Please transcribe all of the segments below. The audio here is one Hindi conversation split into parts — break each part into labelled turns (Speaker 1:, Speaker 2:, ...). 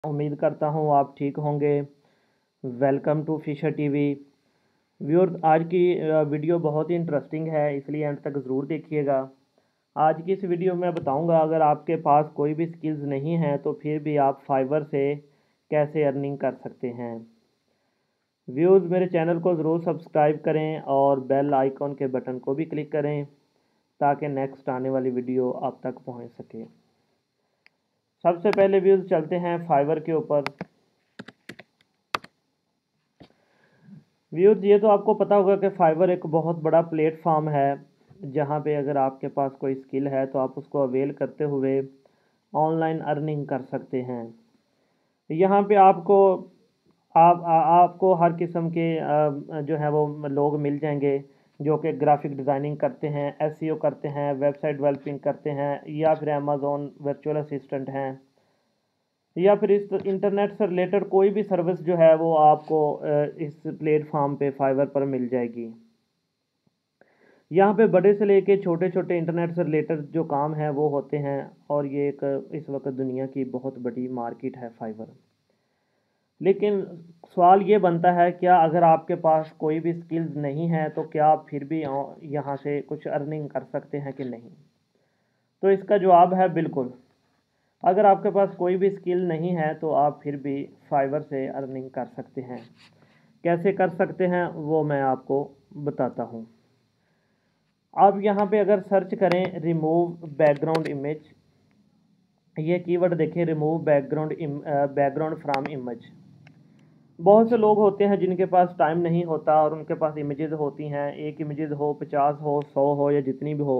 Speaker 1: उम्मीद करता हूँ आप ठीक होंगे। Welcome to Fisher TV. Viewers, आज की वीडियो बहुत ही इंटरेस्टिंग है, इसलिए एंड तक ज़रूर देखिएगा। आज की इस वीडियो में बताऊंगा, अगर आपके पास कोई भी स्किल्स नहीं है तो फिर भी आप फाइवर से कैसे अर्निंग कर सकते हैं। व्यूअर्स, मेरे चैनल को ज़रूर सब्सक्राइब करें और बेल आइकॉन के बटन को भी क्लिक करें ताकि नेक्स्ट आने वाली वीडियो आप तक पहुंच सके। सबसे पहले व्यूअर्स चलते हैं फाइवर के ऊपर। व्यूअर्स, ये तो आपको पता होगा कि फाइवर एक बहुत बड़ा प्लेटफॉर्म है जहाँ पे अगर आपके पास कोई स्किल है तो आप उसको अवेल करते हुए ऑनलाइन अर्निंग कर सकते हैं। यहाँ पे आपको हर किस्म के जो है वो लोग मिल जाएंगे जो कि ग्राफिक डिज़ाइनिंग करते हैं, एसईओ करते हैं, वेबसाइट डेवलपिंग करते हैं, या फिर अमेज़ॉन वर्चुअल असिस्टेंट हैं, या फिर इस इंटरनेट से रिलेटेड कोई भी सर्विस जो है वो आपको इस प्लेटफॉर्म पे फाइवर पर मिल जाएगी। यहाँ पे बड़े से लेके छोटे छोटे इंटरनेट से रिलेटेड जो काम है वो होते हैं, और ये एक इस वक्त दुनिया की बहुत बड़ी मार्केट है फाइवर। लेकिन सवाल ये बनता है, क्या अगर आपके पास कोई भी स्किल्स नहीं है तो क्या आप फिर भी यहाँ से कुछ अर्निंग कर सकते हैं कि नहीं? तो इसका जवाब है बिल्कुल। अगर आपके पास कोई भी स्किल नहीं है तो आप फिर भी फाइवर से अर्निंग कर सकते हैं। कैसे कर सकते हैं वो मैं आपको बताता हूँ। आप यहाँ पे अगर सर्च करें रिमूव बैकग्राउंड इमेज, ये कीवर्ड देखें, रिमूव बैकग्राउंड फ्रॉम इमेज। बहुत से लोग होते हैं जिनके पास टाइम नहीं होता और उनके पास इमेजेस होती हैं, एक इमेजेस हो, 50 हो, 100 हो, या जितनी भी हो।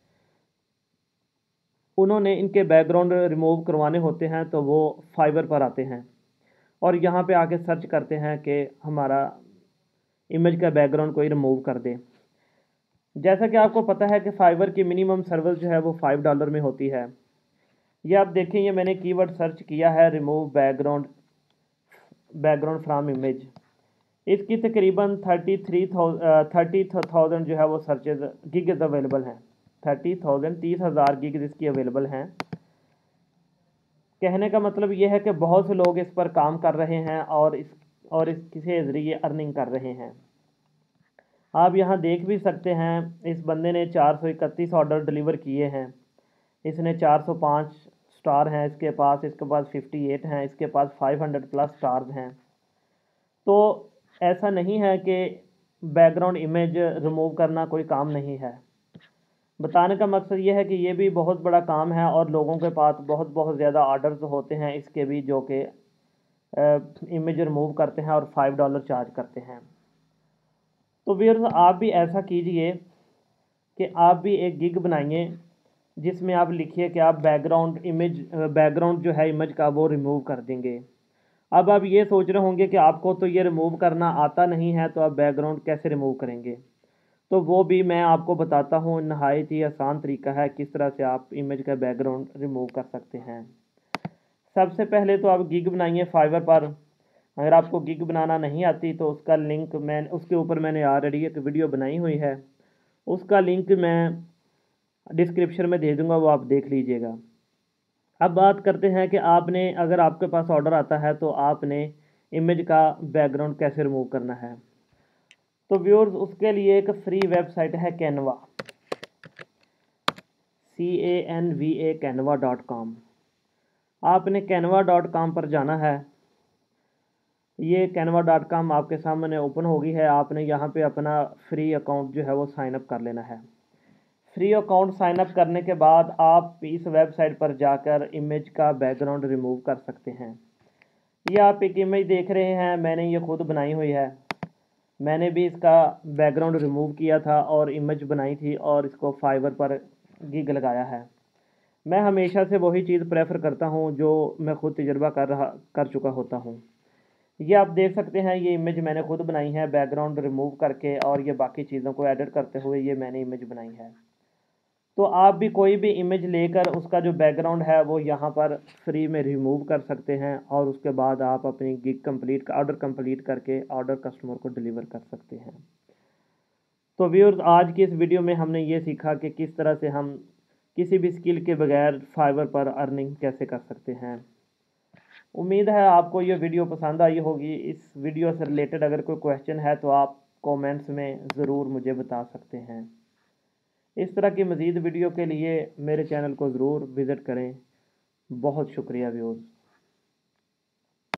Speaker 1: उन्होंने इनके बैकग्राउंड रिमूव करवाने होते हैं तो वो फाइवर पर आते हैं और यहाँ पे आके सर्च करते हैं कि हमारा इमेज का बैकग्राउंड कोई रिमूव कर दे। जैसा कि आपको पता है कि फाइवर की मिनिमम सर्विस जो है वो $5 में होती है। ये आप देखें, ये मैंने कीवर्ड सर्च किया है रिमूव बैकग्राउंड फ्रॉम इमेज। इसकी तकरीबन 30,000 जो है वो सर्चेज गिग्स अवेलेबल हैं। 30,000 गिग्स इसकी अवेलेबल हैं। कहने का मतलब ये है कि बहुत से लोग इस पर काम कर रहे हैं और इसके ज़रिए अर्निंग कर रहे हैं। आप यहाँ देख भी सकते हैं, इस बंदे ने 431 ऑर्डर डिलीवर किए हैं। इसने 405 स्टार हैं इसके पास 58 हैं, इसके पास 500 प्लस स्टार्स हैं। तो ऐसा नहीं है कि बैकग्राउंड इमेज रिमूव करना कोई काम नहीं है। बताने का मकसद ये है कि ये भी बहुत बड़ा काम है और लोगों के पास बहुत बहुत ज़्यादा ऑर्डर्स होते हैं इसके भी, जो कि इमेज रिमूव करते हैं और $5 चार्ज करते हैं। तो व्यूअर्स, आप भी ऐसा कीजिए कि आप भी एक गिग बनाइए जिसमें आप लिखिए कि आप बैकग्राउंड जो है इमेज का वो रिमूव कर देंगे। अब आप ये सोच रहे होंगे कि आपको तो ये रिमूव करना आता नहीं है, तो आप बैकग्राउंड कैसे रिमूव करेंगे? तो वो भी मैं आपको बताता हूँ। नहायत ही आसान तरीका है किस तरह से आप इमेज का बैकग्राउंड रिमूव कर सकते हैं। सबसे पहले तो आप गिग बनाइए फाइवर पर। अगर आपको गिग बनाना नहीं आती तो उसका लिंक उसके ऊपर मैंने ऑलरेडी एक वीडियो बनाई हुई है, उसका लिंक मैं डिस्क्रिप्शन में दे दूँगा, वो आप देख लीजिएगा। अब बात करते हैं कि अगर आपके पास ऑर्डर आता है तो आपने इमेज का बैकग्राउंड कैसे रिमूव करना है। तो व्यूअर्स, उसके लिए एक फ्री वेबसाइट है कैनवा, canva.com। आपने canva.com पर जाना है। ये canva.com आपके सामने ओपन होगी है। आपने यहाँ पे अपना फ्री अकाउंट जो है वो साइन अप कर लेना है। फ्री अकाउंट साइन अप करने के बाद आप इस वेबसाइट पर जाकर इमेज का बैकग्राउंड रिमूव कर सकते हैं। ये आप एक इमेज देख रहे हैं, मैंने ये खुद बनाई हुई है। मैंने भी इसका बैकग्राउंड रिमूव किया था और इमेज बनाई थी और इसको फाइवर पर गिग लगाया है। मैं हमेशा से वही चीज़ प्रेफर करता हूँ जो मैं खुद तजुर्बा कर चुका होता हूँ। ये आप देख सकते हैं, ये इमेज मैंने खुद बनाई है बैकग्राउंड रिमूव करके, और ये बाकी चीज़ों को एडिट करते हुए ये मैंने इमेज बनाई है। तो आप भी कोई भी इमेज लेकर उसका जो बैकग्राउंड है वो यहाँ पर फ्री में रिमूव कर सकते हैं, और उसके बाद आप अपनी गिग ऑर्डर कंप्लीट करके ऑर्डर कस्टमर को डिलीवर कर सकते हैं। तो व्यूअर्स, आज की इस वीडियो में हमने ये सीखा कि किस तरह से हम किसी भी स्किल के बगैर फाइवर पर अर्निंग कैसे कर सकते हैं। उम्मीद है आपको ये वीडियो पसंद आई होगी। इस वीडियो से रिलेटेड अगर कोई क्वेश्चन है तो आप कमेंट्स में ज़रूर मुझे बता सकते हैं। इस तरह की मज़ीद वीडियो के लिए मेरे चैनल को ज़रूर विज़िट करें। बहुत शुक्रिया व्यूअर्स।